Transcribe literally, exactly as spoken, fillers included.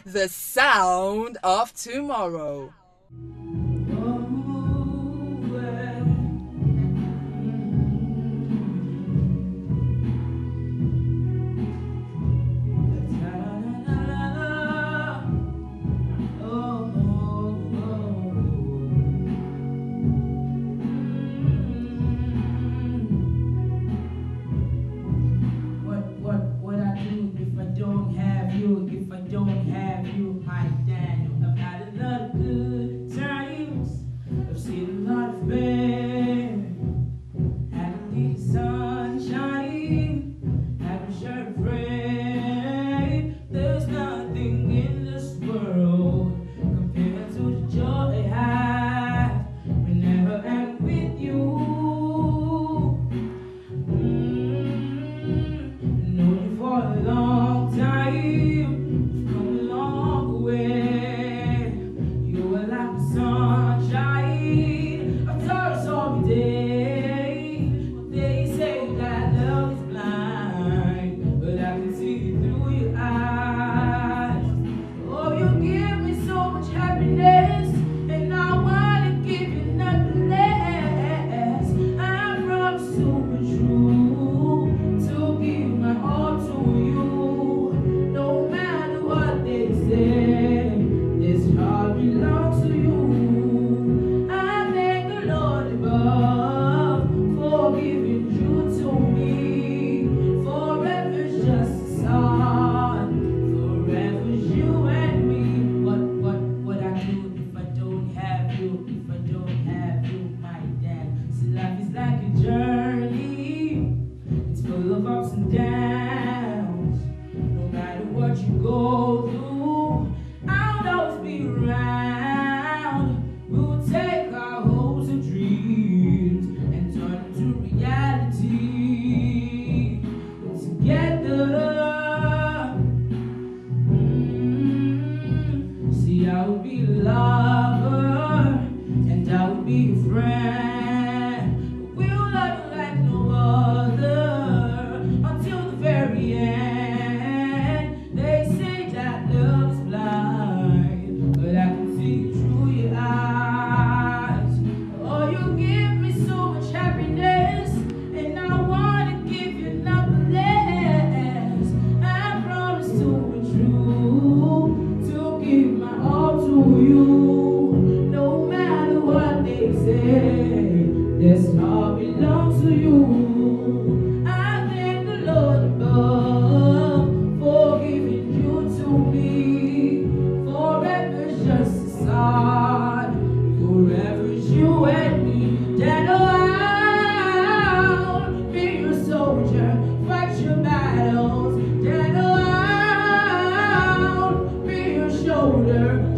the sound of tomorrow. If I don't have you, my Dano, I've had a lot of good times. I've seen a lot of pain. Haven't needed sunshine. Haven't shared a friend. There's nothing in this world compared to the joy I have whenever I'm with you. Mm-hmm. Know you for a long time. Go through, I'll always be around. We'll take our hopes and dreams and turn them to reality together. Mm-hmm. See, I will be a lover and I will be a friend. We'll love you like no other until the very end. This all belongs to you. I thank the Lord above for giving you to me. Forever's just a start. Forever is you and me. Dano, I'll be your soldier, fight your battles. Dano, I'll be your shoulder.